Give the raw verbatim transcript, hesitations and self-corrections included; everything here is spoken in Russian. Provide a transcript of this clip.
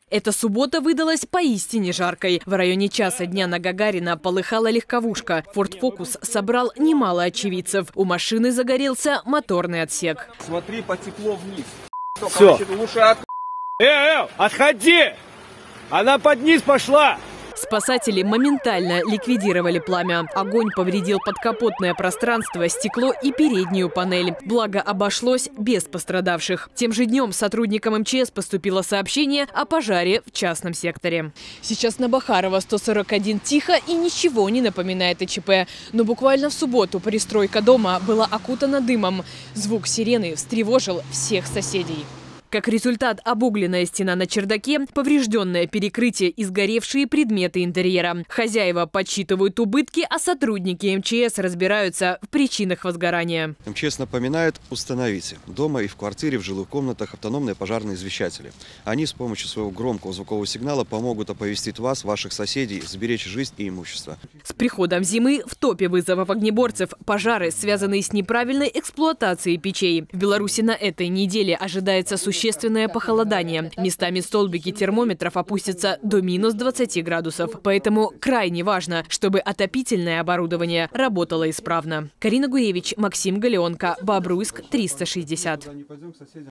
Эта суббота выдалась поистине жаркой. В районе часа дня на Гагарина полыхала легковушка. Форд Фокус собрал немало очевидцев. У машины загорелся моторный отсек. Смотри, потекло вниз. Все. Лучше от... Э, э, отходи! Она под низ пошла! Спасатели моментально ликвидировали пламя. Огонь повредил подкапотное пространство, стекло и переднюю панель. Благо, обошлось без пострадавших. Тем же днем сотрудникам эм че эс поступило сообщение о пожаре в частном секторе. Сейчас на Бахарова сто сорок один тихо и ничего не напоминает ИЧП. Но буквально в субботу пристройка дома была окутана дымом. Звук сирены встревожил всех соседей. Как результат, обугленная стена на чердаке, поврежденное перекрытие и сгоревшие предметы интерьера. Хозяева подсчитывают убытки, а сотрудники эм че эс разбираются в причинах возгорания. эм че эс напоминает: установите дома и в квартире, в жилых комнатах автономные пожарные извещатели. Они с помощью своего громкого звукового сигнала помогут оповестить вас, ваших соседей, сберечь жизнь и имущество. С приходом зимы в топе вызовов огнеборцев пожары, связанные с неправильной эксплуатацией печей. В Беларуси на этой неделе ожидается существенное Существенное похолодание. Местами столбики термометров опустятся до минус двадцати градусов. Поэтому крайне важно, чтобы отопительное оборудование работало исправно. Карина Гуевич, Максим Галеонко, Бобруйск, триста шестьдесят.